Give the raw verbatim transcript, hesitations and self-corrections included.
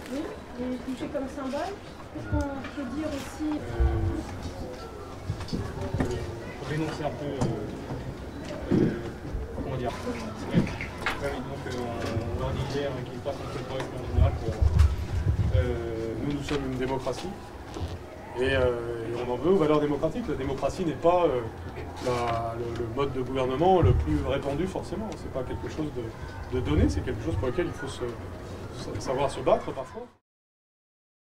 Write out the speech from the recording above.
Oui, et touché comme symbole. Qu'est-ce qu'on peut dire aussi euh, Pour dénoncer un peu, euh, euh, comment dire, ouais, ouais, donc euh, on, on leur dit hier qu'il passe un peu le poste en général que euh, nous, nous sommes une démocratie et, euh, et on en veut aux valeurs démocratiques. La démocratie n'est pas euh, la, le, le mode de gouvernement le plus répandu forcément. C'est pas quelque chose de, de donné, c'est quelque chose pour lequel il faut se, savoir se battre parfois.